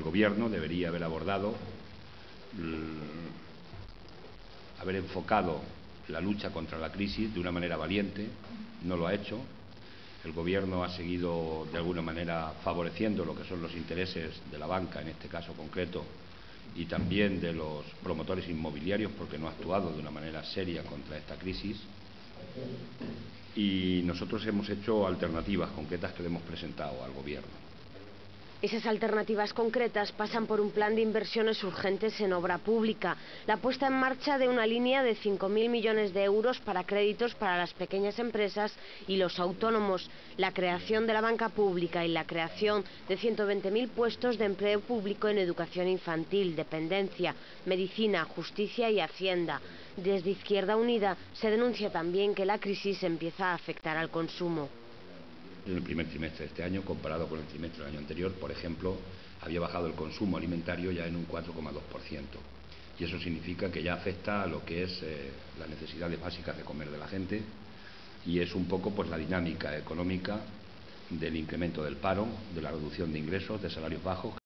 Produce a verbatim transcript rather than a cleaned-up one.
Gobierno debería haber abordado, haber enfocado la lucha contra la crisis de una manera valiente. No lo ha hecho. El Gobierno ha seguido de alguna manera favoreciendo lo que son los intereses de la banca, en este caso concreto, y también de los promotores inmobiliarios, porque no ha actuado de una manera seria contra esta crisis. Y nosotros hemos hecho alternativas concretas que le hemos presentado al Gobierno. Esas alternativas concretas pasan por un plan de inversiones urgentes en obra pública, la puesta en marcha de una línea de cinco mil millones de euros para créditos para las pequeñas empresas y los autónomos, la creación de la banca pública y la creación de ciento veinte mil puestos de empleo público en educación infantil, dependencia, medicina, justicia y hacienda. Desde Izquierda Unida se denuncia también que la crisis empieza a afectar al consumo. En el primer trimestre de este año, comparado con el trimestre del año anterior, por ejemplo, había bajado el consumo alimentario ya en un cuatro coma dos por ciento. Y eso significa que ya afecta a lo que es eh, las necesidades básicas de comer de la gente, y es un poco pues la dinámica económica del incremento del paro, de la reducción de ingresos, de salarios bajos.